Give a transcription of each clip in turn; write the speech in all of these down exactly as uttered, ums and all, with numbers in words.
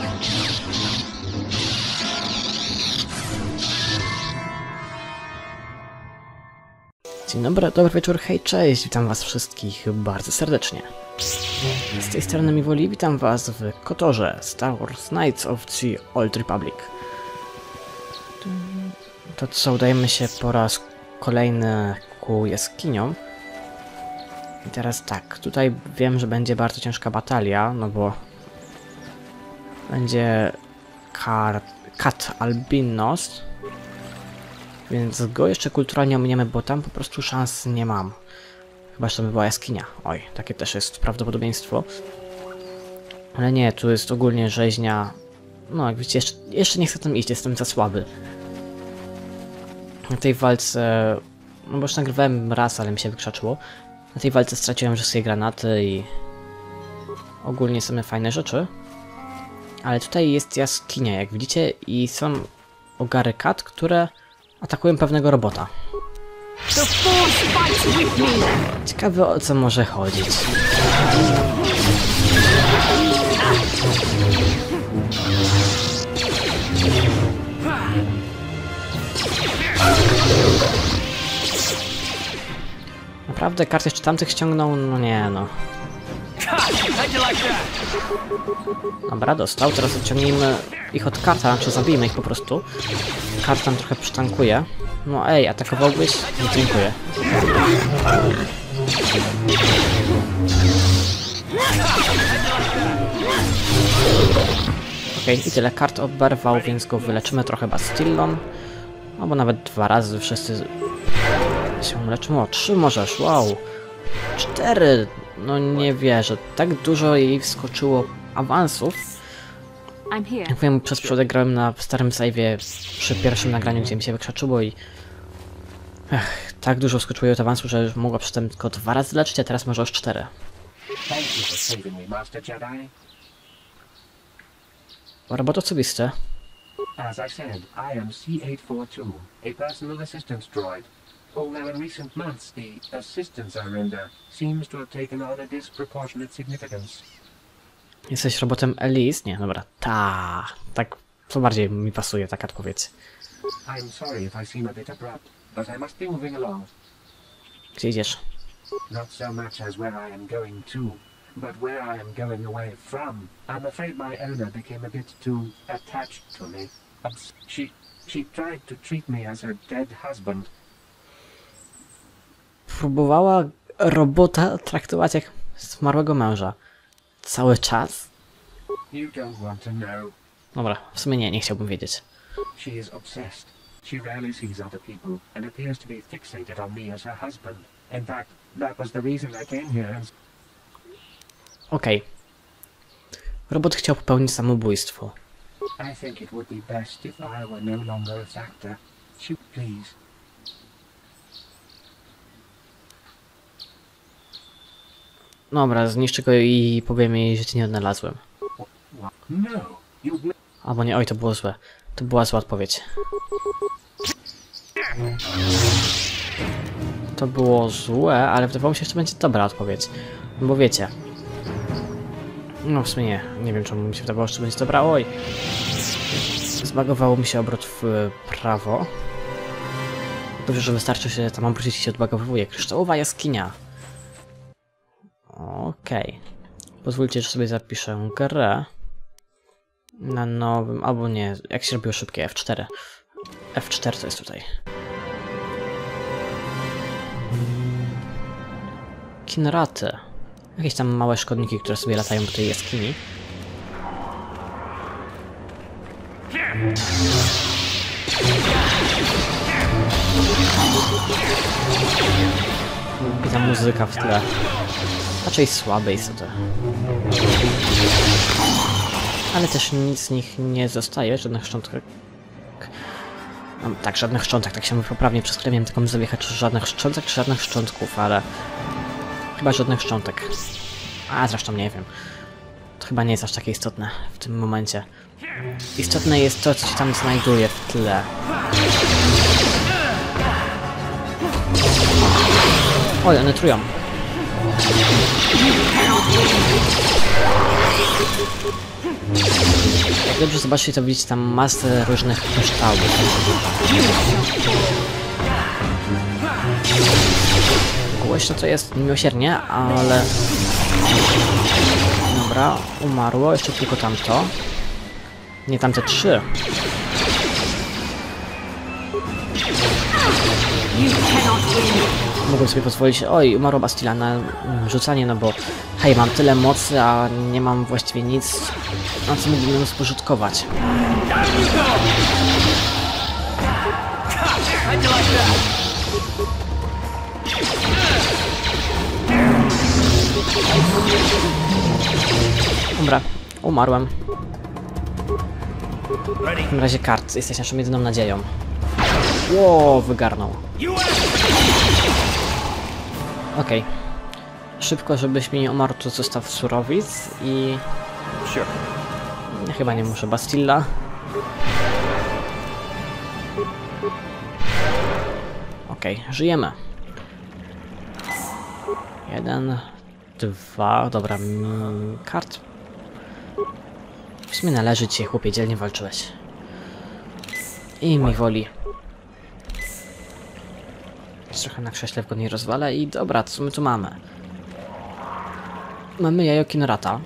Dzień dobry, dobry wieczór, hej, cześć, witam was wszystkich bardzo serdecznie. Z tej strony Miwoli, witam was w Kotorze Star Wars Knights of the Old Republic. To co, udajemy się po raz kolejny ku jaskiniom. I teraz tak, tutaj wiem, że będzie bardzo ciężka batalia, no bo będzie Kat Albinos. Więc go jeszcze kulturalnie ominiemy, bo tam po prostu szans nie mam. Chyba, że to by była jaskinia. Oj, takie też jest prawdopodobieństwo. Ale nie, tu jest ogólnie rzeźnia. No, jak widzicie, jeszcze, jeszcze nie chcę tam iść, jestem za słaby. Na tej walce... No bo już nagrywałem raz, ale mi się wykrzaczyło. Na tej walce straciłem wszystkie granaty i... ogólnie same fajne rzeczy. Ale tutaj jest jaskinia, jak widzicie, i są ogary kat, które... atakują pewnego robota. Ciekawe, o co może chodzić. Naprawdę karty jeszcze tamtych ściągnął? No nie no. Dobra, dostał. Teraz odciągnijmy ich od karta, czy zabijmy ich po prostu. Kart tam trochę przytankuje. No ej, atakowałbyś? Nie, dziękuję. Okej, okay, i tyle. Kart oberwał, więc go wyleczymy trochę Bastillą. Albo nawet dwa razy wszyscy się leczymy. O, trzy możesz, wow. Cztery. No nie wierzę. Tak dużo jej wskoczyło awansów. Jak wiem, przez przypadek grałem na starym save'ie przy pierwszym nagraniu, gdzie mi się wykrzaczyło i... Ech, tak dużo wskoczyło jej od awansu, że już mogła przedtem tylko dwa razy leczyć, a teraz może już cztery. Robot osobisty. As I said, I am C eight four two, a personal assistance droid. Although in recent months the assistance I render seems to have taken on a disproportionate significance. Jesteś robotem Elise? Nie, dobra. Ta, tak, co bardziej mi pasuje, taka odpowiedź. I'm sorry if I seem a bit abrupt, but I must be moving along. Gdzie idziesz? Not so much as where I am going to, but where I am going away from. I'm afraid my owner became a bit too attached to me. She, she tried to treat me as her dead husband. Próbowała robota traktować jak zmarłego męża. Cały czas? You don't want to know. Dobra, w sumie nie, nie chciałbym wiedzieć. She is obsessed. She rarely sees other people and appears to be fixated on me as her husband. In fact, that was the reason I came here. Okej. Okay. Robot chciał popełnić samobójstwo. I think it would be best if I were no longer a factor. Shoot, please. Dobra, zniszczę go i powiem jej, że cię nie odnalazłem. Albo nie, oj, to było złe. To była zła odpowiedź. To było złe, ale wydawało mi się, że to będzie dobra odpowiedź. No bo wiecie. No w sumie nie. Nie wiem, czemu mi się wydawało, że to będzie dobra. Oj! Zbagowało mi się obrót w prawo. Dobrze, że wystarczy się tam obrócić i się odbagowuje. Kryształowa jaskinia. Okej. Okay. Pozwólcie, że sobie zapiszę grę na nowym, albo nie, jak się robiło szybkie, F cztery. F cztery to jest tutaj. Kinraty. Jakieś tam małe szkodniki, które sobie latają po tej jaskini. I ta muzyka w tle. Raczej słabe istoty. Ale też nic z nich nie zostaje, żadnych szczątek. No, tak, żadnych szczątek, tak się mówi poprawnie, przez chwilę miałem taką zawiechać, czy żadnych szczątek, czy żadnych szczątków, ale... Chyba żadnych szczątek. A, zresztą nie wiem. To chyba nie jest aż takie istotne w tym momencie. Istotne jest to, co się tam znajduje w tle. Oj, one trują. Jak dobrze zobaczycie, to widzicie tam masę różnych kryształów. Głośno to jest miłosiernie, ale... Dobra, umarło. Jeszcze tylko tamto. Nie, tamte trzy. Mogłem sobie pozwolić, oj, umarła Bastila na rzucanie, no bo hej, mam tyle mocy, a nie mam właściwie nic, na co mógłbym spożytkować. Dobra, umarłem. W takim razie kart, jesteś naszą jedyną nadzieją. Ło, wygarnął. Okej. Okay. Szybko, żebyś mi nie umarł, to zostaw surowic i... Ja chyba nie muszę Bastilla. Okej, okay, żyjemy. Jeden, dwa, dobra, mm, kart. W sumie należy ci, chłopie, dzielnie walczyłeś. I mi woli. Trochę na krześle w godnej rozwalę i dobra, co my tu mamy? Mamy jajo Kinrata.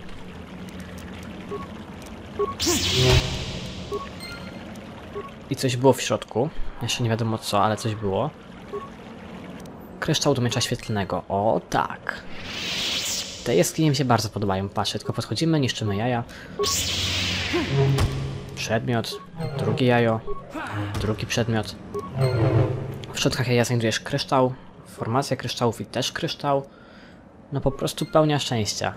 I coś było w środku. Jeszcze nie wiadomo co, ale coś było. Kryształ do miecza świetlnego. O tak. Te jaskinie mi się bardzo podobają. Patrzcie, tylko podchodzimy, niszczymy jaja. Przedmiot. Drugie jajo. Drugi przedmiot. W środkach jaja znajdujesz kryształ. Formacja kryształów i też kryształ. No po prostu pełnia szczęścia.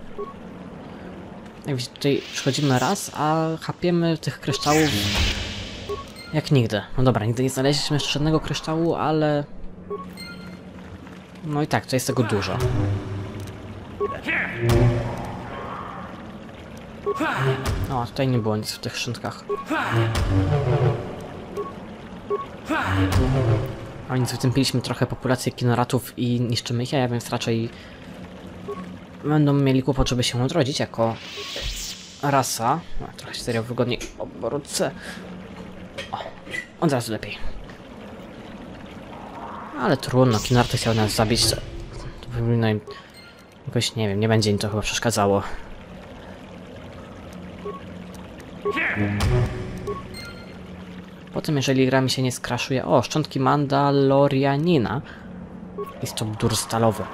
Jak widzicie, tutaj przychodzimy raz, a chapiemy tych kryształów jak nigdy. No dobra, nigdy nie znaleźliśmy jeszcze żadnego kryształu, ale... No i tak, to jest tego dużo. O, tutaj nie było nic w tych szynkach. A więc wytępiliśmy trochę populację kinoratów i niszczymy ich, ja więc raczej będą mieli kłopot, żeby się odrodzić jako rasa. No, trochę się serio wygodniej obrócę. O, od razu lepiej. Ale trudno, kinoraty chciały nas zabić. To powinno im... Jakoś, nie wiem, nie będzie im to chyba przeszkadzało. Potem, jeżeli gra mi się nie skraszuje... O, szczątki Mandalorianina. I stopdur stalowy.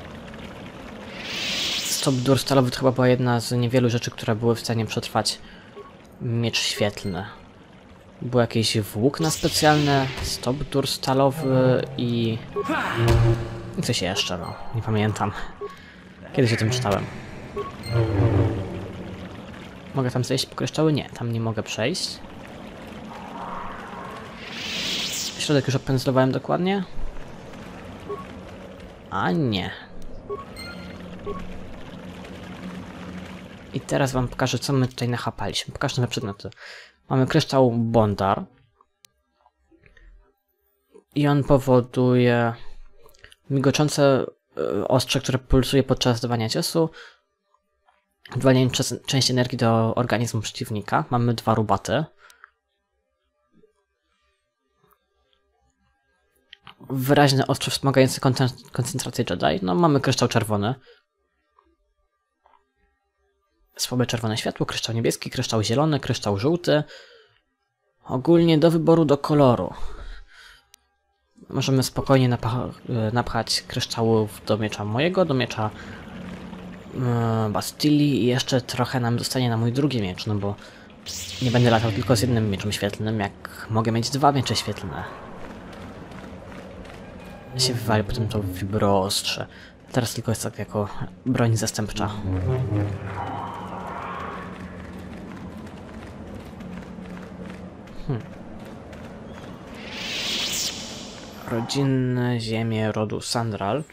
Stopdur stalowy to chyba była jedna z niewielu rzeczy, które były w stanie przetrwać miecz świetlny. Były jakieś włókna specjalne, stopdur stalowy i... I coś jeszcze, no. Nie pamiętam. Kiedyś o tym czytałem. Mogę tam zejść po kryształy? Nie, tam nie mogę przejść. Środek już opędzlowałem dokładnie? A nie. I teraz wam pokażę, co my tutaj nachapaliśmy. Pokażę nowe przedmioty. Mamy kryształ Bondar. I on powoduje migoczące y, ostrze, które pulsuje podczas zdawania ciosu. Wywalenie część energii do organizmu przeciwnika. Mamy dwa rubaty. Wyraźne ostrze wspomagające koncentrację Jedi. No, mamy kryształ czerwony. Słabe czerwone światło, kryształ niebieski, kryształ zielony, kryształ żółty. Ogólnie do wyboru do koloru. Możemy spokojnie napcha napchać kryształów do miecza mojego, do miecza yy, Bastilii i jeszcze trochę nam zostanie na mój drugi miecz, no bo nie będę latał tylko z jednym mieczem świetlnym, jak mogę mieć dwa miecze świetlne. Się wywali potem to wibroostrze. Teraz tylko jest tak jako broń zastępcza. Hmm. Rodzinne ziemie rodu Sandral.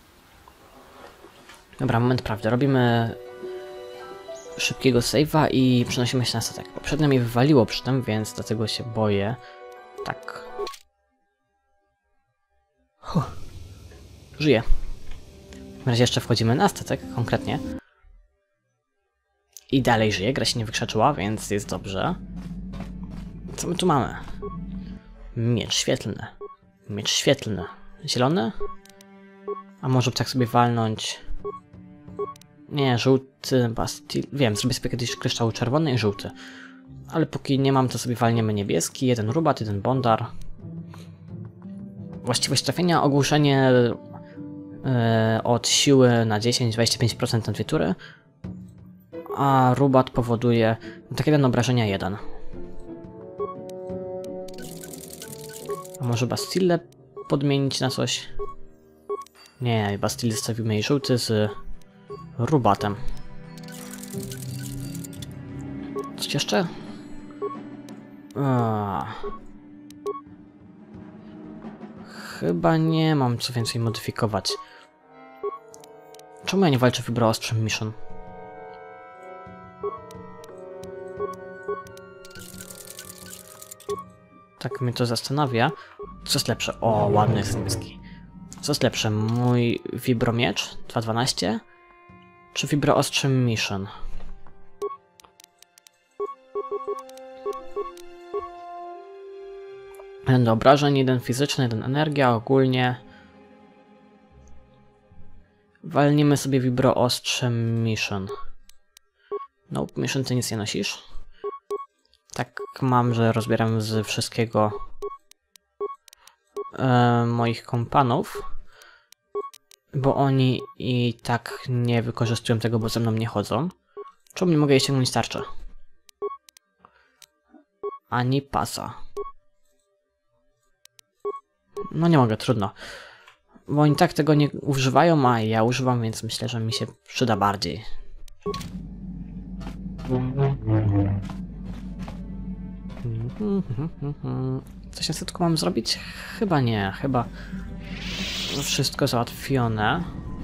Dobra, moment prawdy. Robimy szybkiego save'a i przenosimy się na statek. Poprzednio mnie wywaliło przy tym, więc dlatego się boję. Tak. Huh. Żyję. W razie jeszcze wchodzimy na statek, konkretnie. I dalej żyje, gra się nie wykrzaczyła, więc jest dobrze. Co my tu mamy? Miecz świetlny. Miecz świetlny. Zielony? A może tak sobie walnąć... Nie, żółty Bastil... Wiem, zrobię sobie kiedyś kryształ czerwony i żółty. Ale póki nie mam, to sobie walniemy niebieski. Jeden rubat, jeden bondar. Właściwość trafienia, ogłuszenie yy, od siły na dziesięć do dwudziestu pięciu procent na dwie tury. A rubat powoduje tak jeden obrażenia jeden. A może Bastille podmienić na coś? Nie, Bastille zostawimy jej żółty z rubatem. Coś jeszcze? A. Chyba nie mam co więcej modyfikować. Czemu ja nie walczę Vibro-Ostrzem Mission? Tak mnie to zastanawia. Co jest lepsze? O, ładny jest niebieski. Co jest lepsze? Mój Vibromiecz dwa dwanaście? Czy Vibro-Ostrze Mission? Jeden do obrażeń, jeden fizyczny, jeden energia, ogólnie. Walnimy sobie Vibro-Ostrze Mission. Nope, Mission ty nic nie nosisz. Tak mam, że rozbieram z wszystkiego e, moich kompanów. Bo oni i tak nie wykorzystują tego, bo ze mną nie chodzą. Czemu nie mogę jej ściągnąć tarczę? Ani pasa. No nie mogę, trudno. Bo oni tak tego nie używają, a ja używam, więc myślę, że mi się przyda bardziej. Coś niestety mam zrobić? Chyba nie, chyba wszystko załatwione.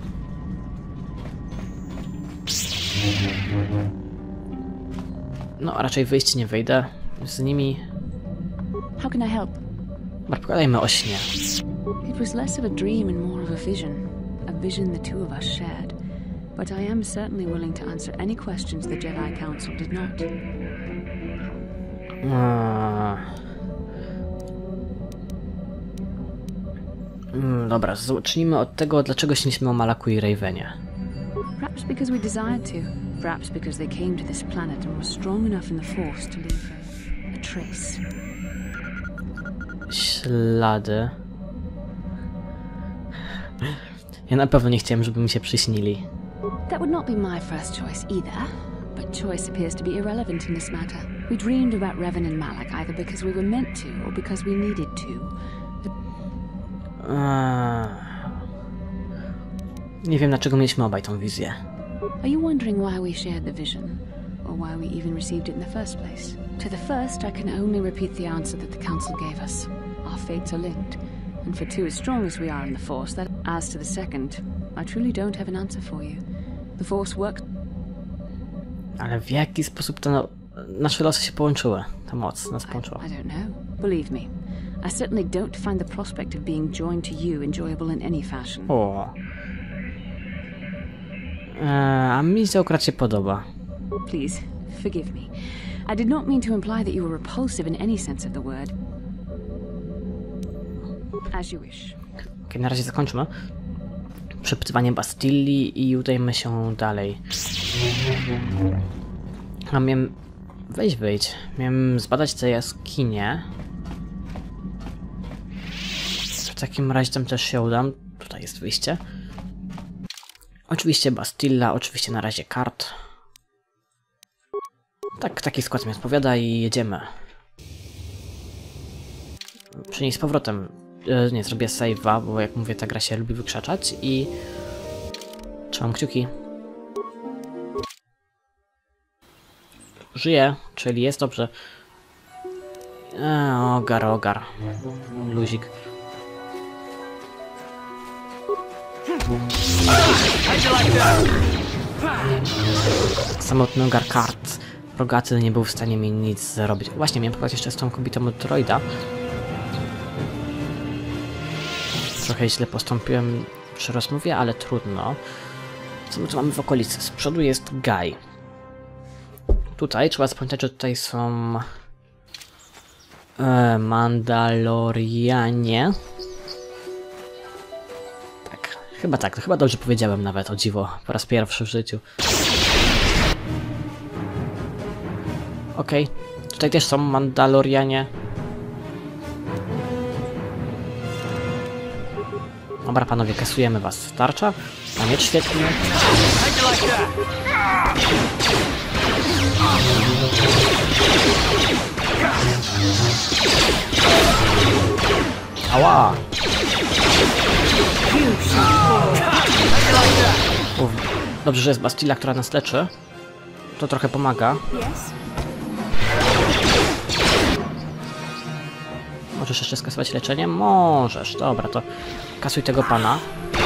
No, raczej wyjść nie wyjdę z nimi. How can I help? Pogadajmy o śnie. It was less of a dream and more of a vision. A vision the two of us shared. But I am certainly willing to answer any questions the Jedi Council did not. Eee... Mm, dobra, zacznijmy od tego, dlaczego śniliśmy o Malaku i Ravenie. Perhaps because we desired to. Perhaps because they came to this planet and were strong enough in the Force to leave a, a trace. Ślady. Ja na pewno nie chciałem, żeby mi się przyśnili. That would not be my first choice either, but choice appears to be irrelevant in this matter. We dreamed about Revan and Malak either because we were meant to or because we needed to. Eee... Nie wiem, dlaczego mieliśmy obaj tą wizję. Are you wondering why we shared the vision? Or why we even received it in the first place? To the first, I can only repeat the answer that the Council gave us. Our fates are linked. And for two as strong as we are in the Force, that... As to the second, I truly don't have an answer for you. The Force worked... Ale w jaki sposób to no, nasze losy się połączyły? Ta moc nas połączyła. I, I don't know. Believe me. I certainly don't find the prospect of being joined to you enjoyable in any fashion. O. Eee, a mi się akurat się podoba. Please, forgive me. I did not mean to imply that you were repulsive in any sense of the word. As you wish. Ok, na razie zakończmy przepytywanie Bastilli i udajmy się dalej. A miałem... Weź wyjdź. Miałem zbadać te jaskinie. W takim razie tam też się udam. Tutaj jest wyjście. Oczywiście Bastilla, oczywiście na razie kart. Tak, taki skład mi odpowiada i jedziemy. Przynieś z powrotem. E, nie, zrobię save'a, bo jak mówię, ta gra się lubi wykrzaczać i... Trzymam kciuki. Żyje, czyli jest dobrze. E, ogar, ogar. Luzik. Samotny ogar kart. Rogaty nie był w stanie mi nic zrobić. Właśnie, miałem powiedzieć jeszcze z tą kobietą od droida. Trochę źle postąpiłem przy rozmowie, ale trudno. Co my tu mamy w okolicy? Z przodu jest Guy. tutaj trzeba zapamiętać, że tutaj są e, Mandalorianie. Tak, chyba tak, chyba dobrze powiedziałem nawet, o dziwo, po raz pierwszy w życiu. Okej, okay. Tutaj też są Mandalorianie. Dobra panowie, kasujemy was. Tarcza? A miecz świetny. Ała! Uf, dobrze, że jest Bastilla, która nas leczy. To trochę pomaga. Możesz jeszcze skasować leczenie? Możesz. Dobra, to kasuj tego pana.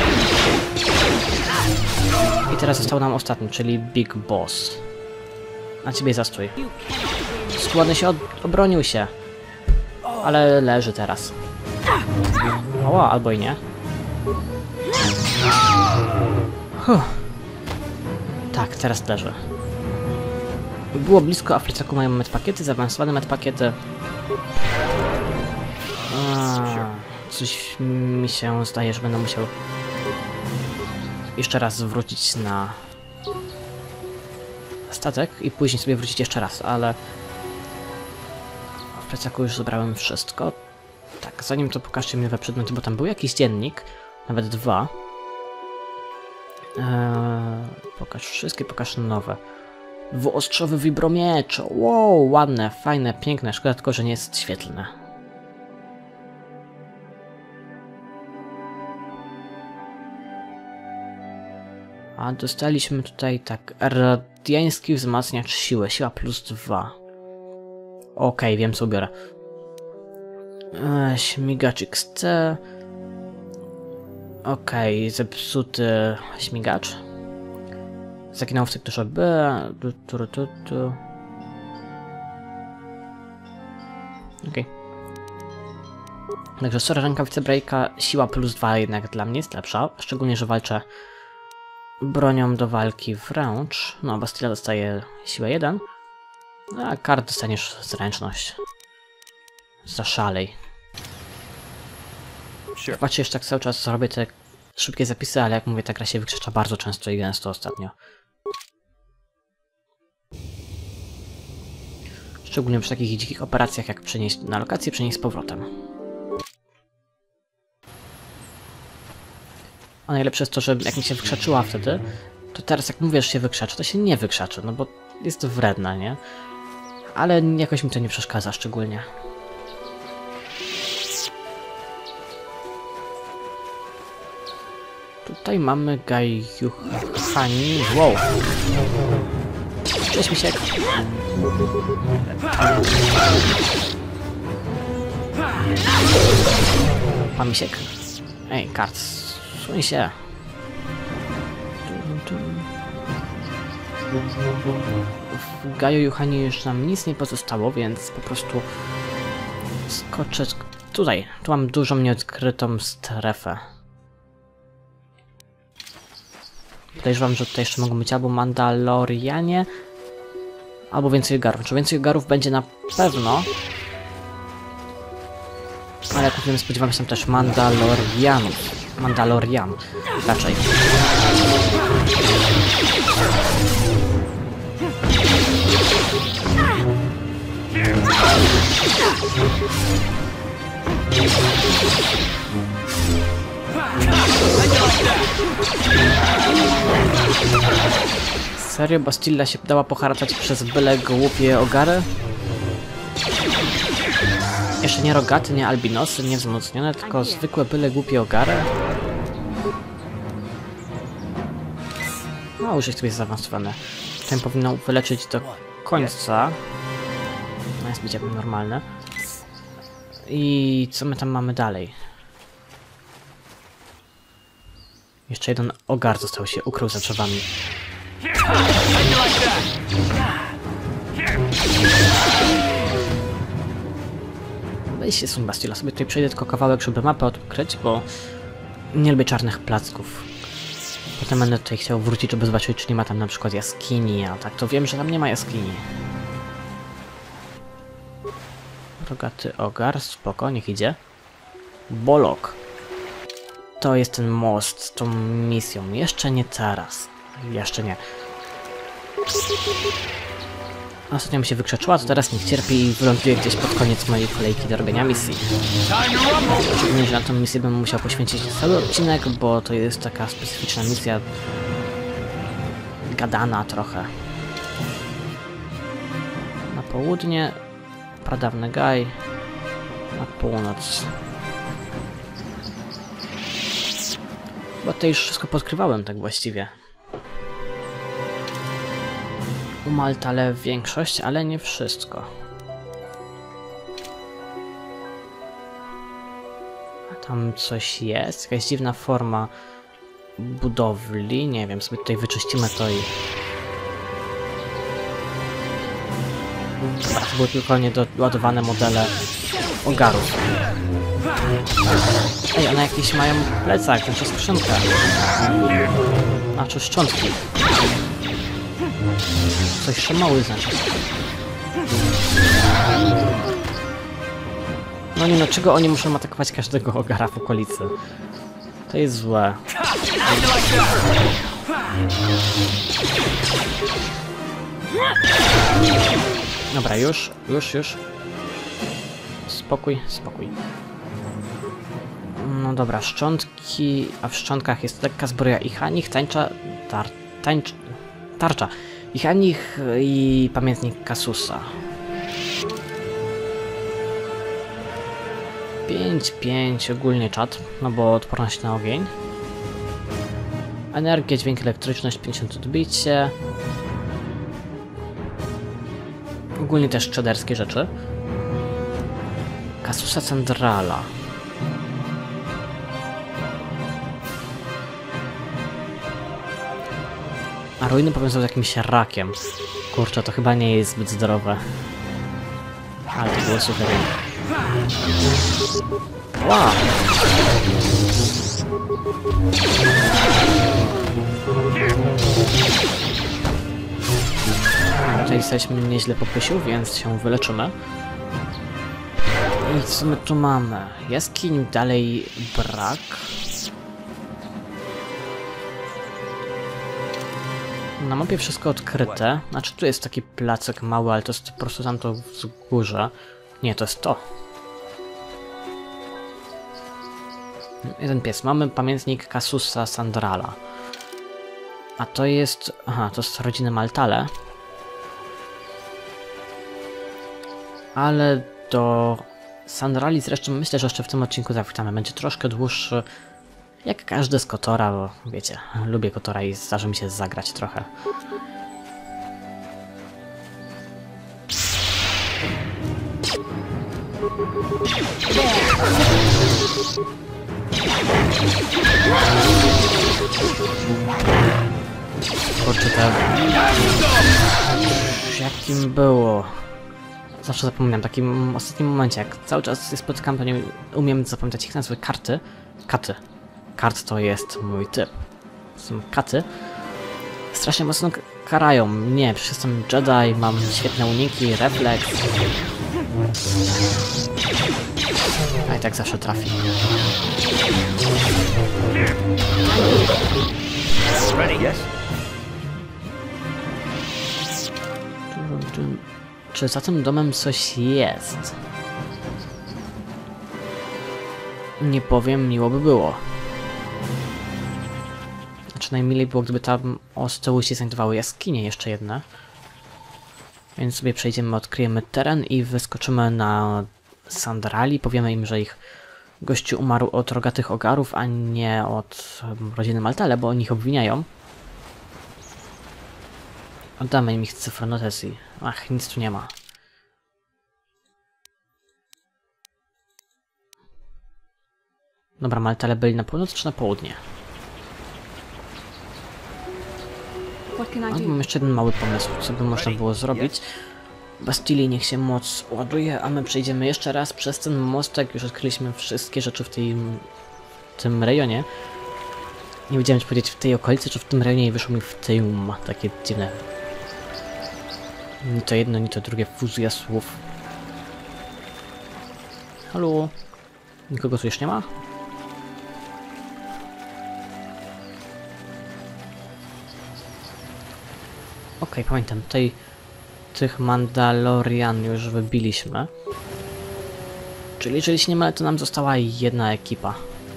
I teraz został nam ostatni, czyli Big Boss. Na ciebie zastój. Skłonny się od... obronił się. Ale leży teraz. Oła, albo i nie. Huh. Tak, teraz leży. Było blisko, a w plecaku mają medpakiety, zaawansowane medpakiety. A, coś mi się zdaje, że będę musiał jeszcze raz wrócić na statek i później sobie wrócić jeszcze raz, ale w plecaku już zebrałem wszystko. Tak, zanim to pokażcie mi nowe przedmioty, bo tam był jakiś dziennik, nawet dwa. Eee, pokaż wszystkie, pokaż nowe. Dwuostrzowy wibromiecz. Wow, ładne, fajne, piękne. Szkoda tylko, że nie jest świetlne. A dostaliśmy tutaj tak, radiański wzmacniacz siły, siła plus dwa. Okej, okay, wiem co ubiorę. Eee, śmigacz X C. Okej, okay, zepsuty śmigacz. Zaginał w sektorze B. Tu, tu, tu, tu. Okej. Okay. Także sorry, rękawice Breaka, siła plus dwa jednak dla mnie jest lepsza. Szczególnie, że walczę bronią do walki wręcz. No, Bastilla dostaje siłę jeden. A kart dostaniesz zręczność. Zaszalej. Patrzcie, jeszcze tak cały czas robię te szybkie zapisy, ale jak mówię, ta gra się wykrzycza bardzo często i gęsto ostatnio. Szczególnie przy takich dzikich operacjach, jak przenieść na lokację, przenieść z powrotem. A najlepsze jest to, że jak mi się wykrzaczyła wtedy, to teraz jak mówię, że się wykrzaczy, to się nie wykrzaczy, no bo jest to wredna, nie? Ale jakoś mi to nie przeszkadza szczególnie. Tutaj mamy Gajuhani. Wow! Cześć, misiek! Pan misiek? Ej, kart, suń się! W Gajuhani już nam nic nie pozostało, więc po prostu skoczę tutaj. Tu mam dużą nieodkrytą strefę. Podejrzewam, że tutaj jeszcze mogą być albo Mandalorianie, albo więcej garów. Czy więcej garów będzie na pewno. Ale jak mówimy, spodziewam się też Mandalorianów. Mandalorian. Raczej. Serio? Bastilla się dała poharatać przez byle głupie ogary? Jeszcze nie rogaty, nie albinosy, nie wzmocnione, tylko zwykłe byle głupie ogary? No, już jest sobie zaawansowane. Ten powinno wyleczyć do końca. No, jest być normalne. I co my tam mamy dalej? Jeszcze jeden ogar został się, ukrył za drzewami. Weź się, suń, Bastilla, sobie tutaj przejdę tylko kawałek, żeby mapę odkryć, bo nie lubię czarnych placków. Potem będę tutaj chciał wrócić, żeby zobaczyć, czy nie ma tam na przykład jaskini, a tak to wiem, że tam nie ma jaskini. Rogaty ogar, spoko, niech idzie. Bolok. To jest ten most z tą misją. Jeszcze nie teraz. Jeszcze nie. Ostatnio mi się wykrzeczyła, to teraz niech cierpi i wyląduje gdzieś pod koniec mojej kolejki do robienia misji. Szczególnie, że na tą misję bym musiał poświęcić cały odcinek, bo to jest taka specyficzna misja. Gadana trochę. Na południe pradawny Gaj, na północ. Bo to już wszystko podkrywałem tak właściwie. U Maltale większość, ale nie wszystko. A tam coś jest? Jakaś dziwna forma budowli. Nie wiem, sobie tutaj wyczyścimy to i... Dobra, to były tylko niedoładowane modele ogarów. Ej, one jakieś mają plecak, znaczy skrzynkę. Znaczy szczątki. Coś szymały znaczy. No nie, no czego oni muszą atakować każdego ogara w okolicy? To jest złe. Dobra, już, już, już. Spokój, spokój. No dobra, szczątki, a w szczątkach jest lekka zbroja i Hanich, tańcza, tar, tańcz, tarcza. I Hanich i pamiętnik Kasusa. pięć pięć ogólnie czat, no bo odporność na ogień. Energia, dźwięk, elektryczność, pięćdziesiąt odbicie. Ogólnie też czaderskie rzeczy. Kasusa Sandrala. A ruiny powiązał z jakimś rakiem. Kurczę, to chyba nie jest zbyt zdrowe. Ale to było super. Wow! Tutaj jesteśmy nieźle popysił, więc się wyleczymy. I co my tu mamy? Jaskiń dalej brak. Na mapie wszystko odkryte. Znaczy tu jest taki placek mały, ale to jest po prostu tam to wzgórze. Nie, to jest to. Jeden pies. Mamy pamiętnik Kasusa Sandrala. A to jest... Aha, to jest rodziny Maltale. Ale do Sandrali zresztą myślę, że jeszcze w tym odcinku zawitamy. Będzie troszkę dłuższy. Jak każdy z Kotora, bo wiecie, lubię Kotora i zdarzy mi się zagrać trochę. Kurczę, to... Jakim było? Zawsze zapominam, w takim ostatnim momencie, jak cały czas się spotykam, to nie umiem zapamiętać ich nazwy. Karty. Katy. Kart to jest mój typ. Są katy. Strasznie mocno karają mnie, przecież jestem Jedi, mam świetne uniki, refleks. A i tak zawsze trafi. Czy za tym domem coś jest? Nie powiem, miło by było. Znaczy najmilej było, gdyby tam z tyłu się znajdowały jaskinie jeszcze jedne. Więc sobie przejdziemy, odkryjemy teren i wyskoczymy na Sandrali. Powiemy im, że ich gościu umarł od rogatych ogarów, a nie od rodziny Maltale, bo oni ich obwiniają. Oddamy im ich cyfrę notacji. Ach, nic tu nie ma. Dobra, Maltale byli na północ czy na południe? No, mam jeszcze jeden mały pomysł, co by można było zrobić. Bastili niech się moc ładuje, a my przejdziemy jeszcze raz przez ten mostek. Już odkryliśmy wszystkie rzeczy w, tej, w tym rejonie. Nie wiedziałem, czy powiedzieć w tej okolicy, czy w tym rejonie i wyszło mi w tym. Takie dziwne. Ni to jedno, ni to drugie fuzja słów. Halo? Nikogo tu już nie ma? Okej, okay, pamiętam, tutaj tych Mandalorian już wybiliśmy. Czyli jeżeli się nie mylę, to nam została jedna ekipa.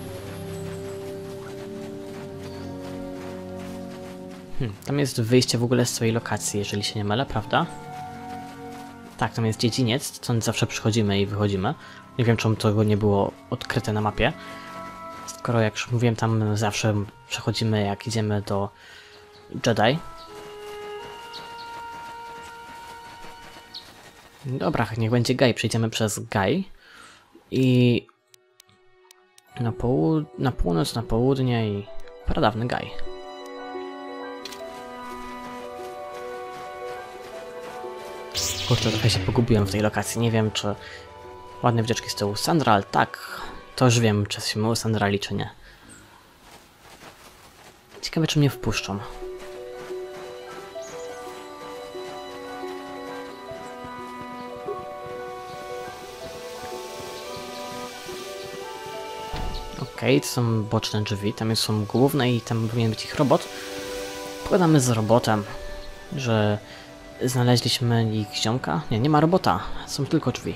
Hmm, tam jest wyjście w ogóle z swojej lokacji, jeżeli się nie mylę, prawda? Tak, tam jest dziedziniec, stąd zawsze przychodzimy i wychodzimy. Nie wiem, czemu tego nie było odkryte na mapie. Skoro, jak już mówiłem, tam zawsze przechodzimy, jak idziemy do Jedi. Dobra, niech będzie Gai. Przejdziemy przez Gai. I na, połud na północ, na południe i pradawny Gai. Kurczę, trochę się pogubiłem w tej lokacji. Nie wiem, czy ładne wdzieczki z tyłu. Sandral, tak. To już wiem, czy jesteśmy u Sandrali, czy nie. Ciekawe, czy mnie wpuszczą. Okej, okay, to są boczne drzwi, tam są główne i tam powinien być ich robot. Pogadamy z robotem, że znaleźliśmy ich ziomka. Nie, nie ma robota, są tylko drzwi.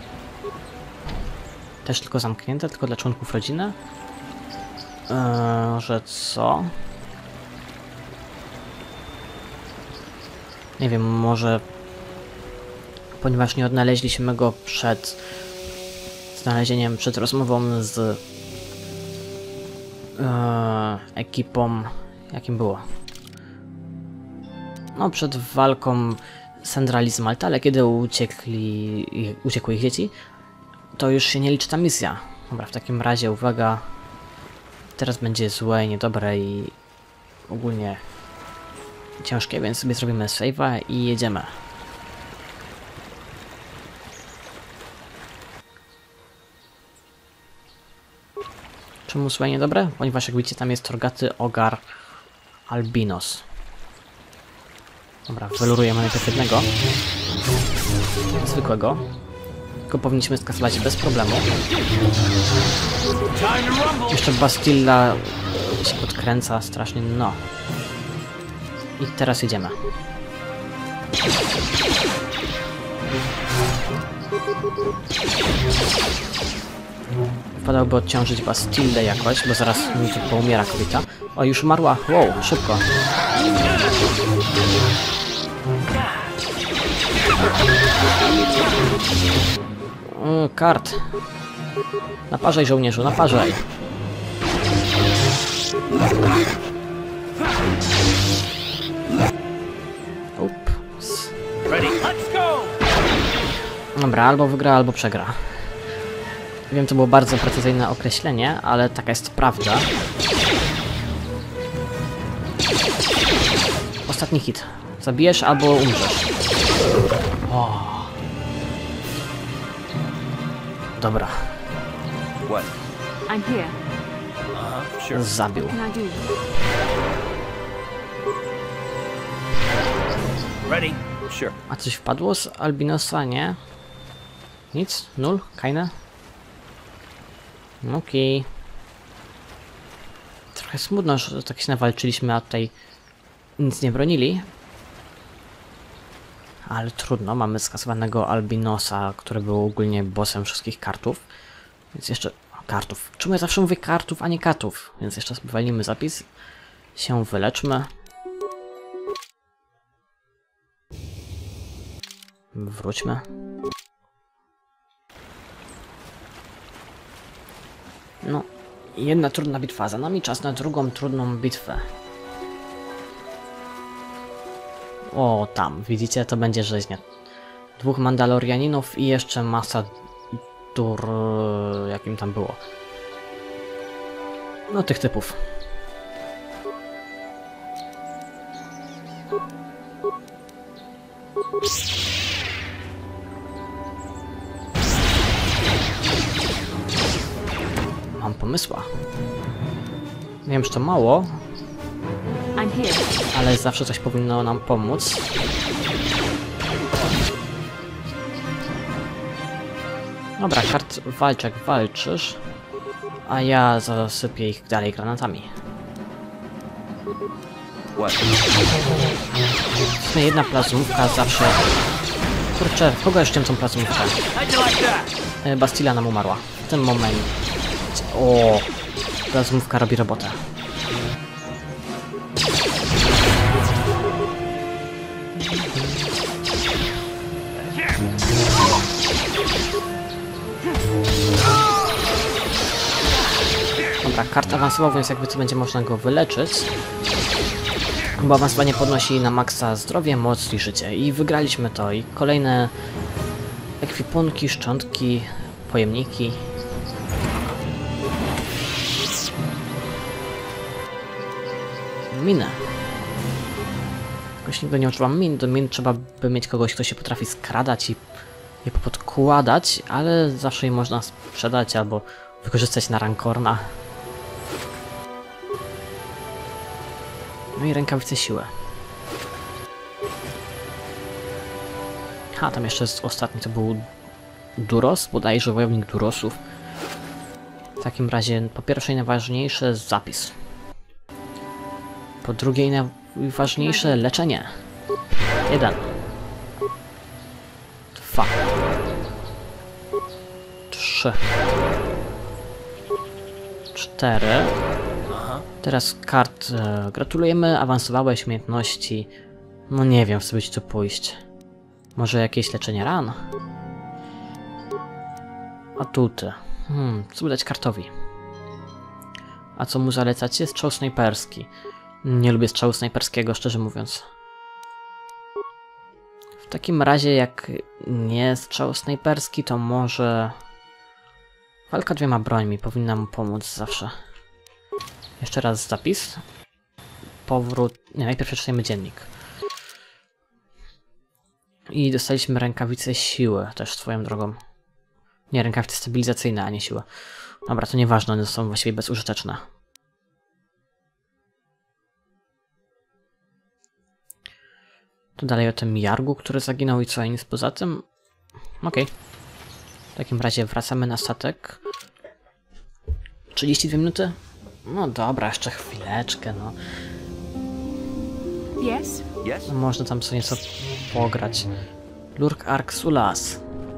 Też tylko zamknięte, tylko dla członków rodziny. Eee, że co? Nie wiem, może ponieważ nie odnaleźliśmy go przed znalezieniem, przed rozmową z eee, ekipą, jakim było? No, przed walką Sandrali z Malta, ale kiedy uciekli, uciekły ich dzieci, to już się nie liczy ta misja. Dobra, w takim razie uwaga, teraz będzie złe, niedobre i ogólnie ciężkie, więc sobie zrobimy save'a i jedziemy. Czemu złe, niedobre? Ponieważ jak widzicie, tam jest Torgaty, Ogar, Albinos. Dobra, wylurujemy najpierw jednego. Zwykłego. Tylko powinniśmy skasować bez problemu. Jeszcze Bastilla się podkręca strasznie, no. I teraz jedziemy. Wypadałoby odciążyć Bastillę jakoś, bo zaraz mi tu poumiera kobieta. O, już umarła. Wow, szybko. O, kart. Naparzaj, żołnierzu, naparzaj. Ups. Dobra, albo wygra, albo przegra. Wiem, to było bardzo precyzyjne określenie, ale taka jest prawda. Ostatni hit. Zabijesz albo umrzesz. O. Dobra. I'm here. Uh, sure. Zabił. What can I do? Ready? Sure. A coś wpadło z Albinosa, nie? Nic? Nul? Keine? Okej. Okay. Trochę smutno, że tak się nawalczyliśmy, a tutaj nic nie bronili. Ale trudno, mamy skasowanego Albinosa, który był ogólnie bossem wszystkich kartów. Więc jeszcze... Kartów. Czemu ja zawsze mówię kartów, a nie katów? Więc jeszcze sobie walimy zapis. Się wyleczmy. Wróćmy. No, jedna trudna bitwa za nami, czas na drugą trudną bitwę. O, tam, widzicie, to będzie rzeźnia. Dwóch Mandalorianinów i jeszcze masa dur... jakim tam było. No, tych typów. Mam pomysła. Wiem, że to mało, I'm here. ale zawsze coś powinno nam pomóc. Dobra, kart walcz jak walczysz, a ja zasypię ich dalej granatami. What? W sumie jedna plazmówka zawsze... Kurczę, w kogo jeszcze tą plazmówkę? How'd you like that? E, Bastilla nam umarła. W tym momencie. O, plazmówka robi robotę. Dobra, kart awansował, więc jakby co będzie można go wyleczyć. Bo awansowanie podnosi na maksa zdrowie, moc i życie. I wygraliśmy to. I kolejne ekwipunki, szczątki, pojemniki. Minę. Jakoś nigdy nie używam min. Do min trzeba by mieć kogoś, kto się potrafi skradać i je podkładać, ale zawsze je można sprzedać albo wykorzystać na rankorna. No i rękawice siły. Ha, tam jeszcze jest ostatni, to był Duros, bodajże wojownik Durosów. W takim razie po pierwsze i najważniejsze zapis. Po drugie i najważniejsze leczenie. Jeden. Dwa. Trzy. Cztery. Teraz kart. E, gratulujemy, awansowałeś umiejętności. No nie wiem, w co by ci tu pójść. Może jakieś leczenie ran? Atuty. Hmm, co by dać kartowi? A co mu zalecacie? Strzał snajperski. Nie lubię strzału snajperskiego, szczerze mówiąc. W takim razie, jak nie strzał snajperski, to może... Walka dwiema brońmi powinna mu pomóc zawsze. Jeszcze raz zapis. Powrót... Nie, najpierw przeczytajmy dziennik. I dostaliśmy rękawice siły, też swoją drogą. Nie, rękawice stabilizacyjne, a nie siłę. Dobra, to nieważne, one są właściwie bezużyteczne. Tu dalej o tym Jargu, który zaginął i co, nic poza tym? Okej. Okay. W takim razie wracamy na statek. trzydzieści dwie minuty? No dobra, jeszcze chwileczkę, no. Yes? Yes? No można tam sobie nieco pograć. Lurk Arxulas.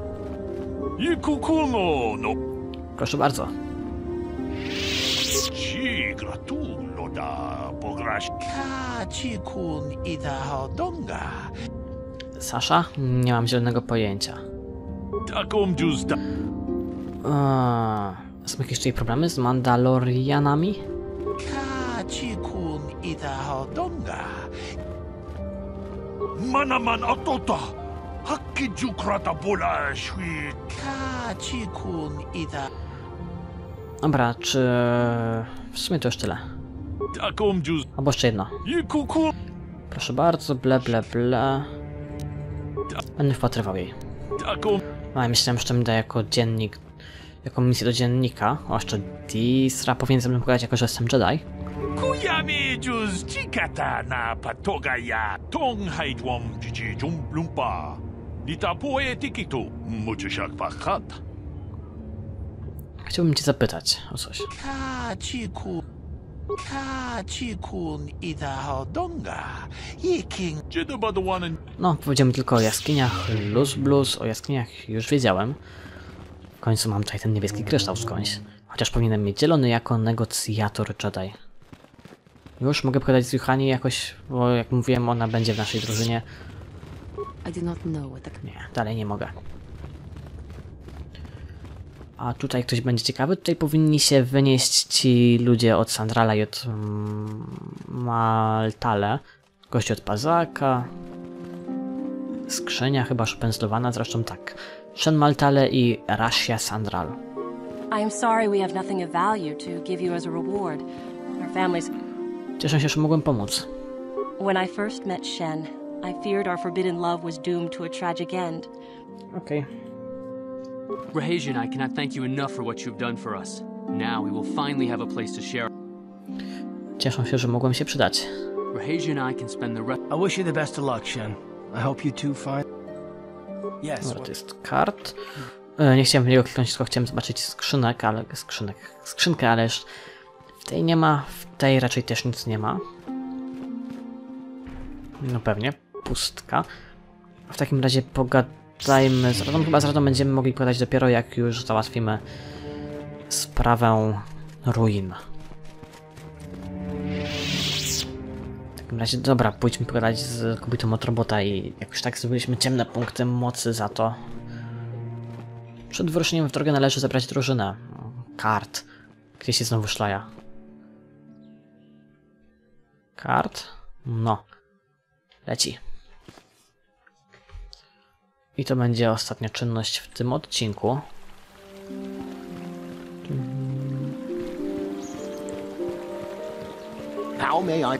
Ikukuno no Proszę bardzo. ci gratulo da pograsz Kachikun idahadonga. Sasza? Nie mam zielonego pojęcia. takom juzda Eee, są jakieś tutaj problemy z Mandalorianami? Kachikun idahadonga. manaman atota hakki jukrata bola shwi Kachikun ida. Dobra, czy... W sumie to już tyle. takom juz Albo jeszcze jedno. Ikukun Proszę bardzo, ble ble ble. Będę wpatrywał jej. takom A, myślałem, że to mi da jako dziennik... Jako misję do dziennika. O, jeszcze Disra powinien ze mną pogadać, jako że jestem Jedi. kuyami juz chikata na patoga ya tong haidwam jiji jumplumpa nitapoe tikitu muchishak pakat Chciałbym cię zapytać o coś. Kachikun. Kachikun idahadonga. Iking. jedobadawanen No, powiedziałem tylko o jaskiniach Luz Blues, o jaskiniach już wiedziałem. W końcu mam tutaj ten niebieski kryształ skądś. Chociaż powinienem mieć zielony jako negocjator Jedi. Już mogę pogadać z Juhani jakoś, bo jak mówiłem, ona będzie w naszej drużynie. I do not know what the... Nie, dalej nie mogę. A tutaj ktoś będzie ciekawy. Tutaj powinni się wynieść ci ludzie od Sandrala i od mm, Maltale. Gość od Pazaka. Skrzynia chyba szpędzlowana, zresztą tak. Shen Maltale i Rashia Sandral. I am sorry we have nothing of value to give you as a reward. Our families... Cieszę się, że mogłem pomóc. When I first met Shen, I feared our forbidden love was doomed to a tragic end. Okej. Okay. Rahesia and I cannot thank you enough for what you've done for us. Now we will finally have a place to share. Cieszą się, że mogłem się przydać. Rahasia and I can spend the rest. I wish you the best of luck, Shen. I hope you two find. Yes. Dobra, to jest kart. E, nie chciałem w niego kliknąć, tylko chciałem zobaczyć skrzynek, ale skrzynek, skrzynkę, ale już w tej nie ma, w tej raczej też nic nie ma. No pewnie, pustka. W takim razie pogadajmy z Radą. Chyba z Radą będziemy mogli pogadać dopiero, jak już załatwimy sprawę ruin. W takim razie, dobra, pójdźmy pogadać z kobietą od robota i jak już tak zrobiliśmy ciemne punkty mocy za to. Przed wyruszeniem w drogę należy zebrać drużynę. Kart. Gdzieś się znowu szlaja. Kart? No. Leci. I to będzie ostatnia czynność w tym odcinku. How may I?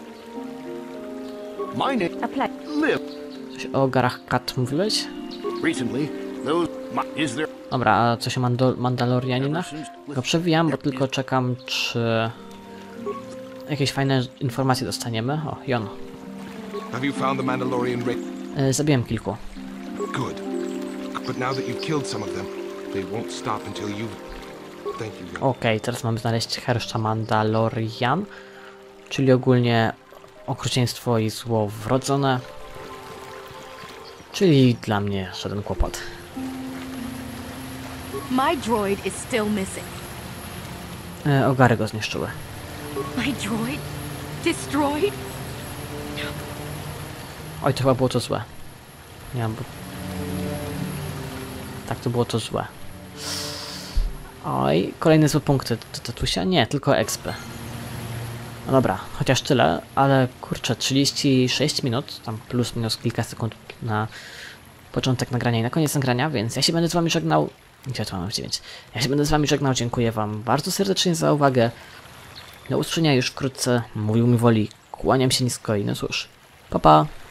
My name. A play. Live. Coś o garach kat mówiłeś? Recently, those. My, is there? Dobra, a coś o Mando Mandalorianinach? Go przewijam, bo tylko czekam, czy jakieś fajne informacje dostaniemy. O, Jon. Have you found the Mandalorian race? E, zabiłem kilku. Good. But now that you've killed some of them, they won't stop until you. Thank you. Jon. Okej, teraz mamy znaleźć herszcza Mandalorian, czyli ogólnie okrucieństwo i zło wrodzone. Czyli dla mnie żaden kłopot. My droid is still missing. E, ogary go zniszczyły. My droid? Destroyed? Oj, to chyba było to złe. Nie, bo... Tak, to było to złe. Oj, kolejne złe punkty. Tatusia? Nie, tylko expy. No dobra, chociaż tyle, ale kurczę, trzydzieści sześć minut, tam plus minus kilka sekund na początek nagrania i na koniec nagrania, więc ja się będę z wami żegnał. Gdzie to mam w dziewięć? Ja się będę z wami żegnał, dziękuję wam bardzo serdecznie za uwagę. Do usłyszenia już wkrótce, mówił mi woli, kłaniam się nisko i no cóż, pa pa!